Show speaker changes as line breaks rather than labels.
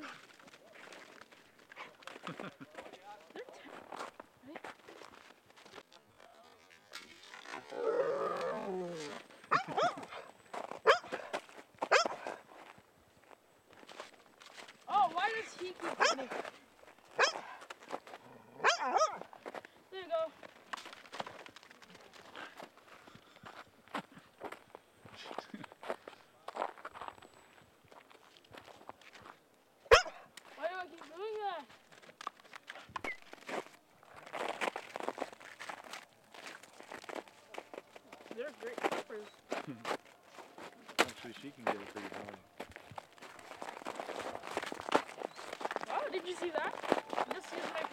Oh, why does he keep getting? There you go. Why do I keep doing that? They're great peppers.
Actually, she can get it pretty hard.
Oh, did you see that? This is my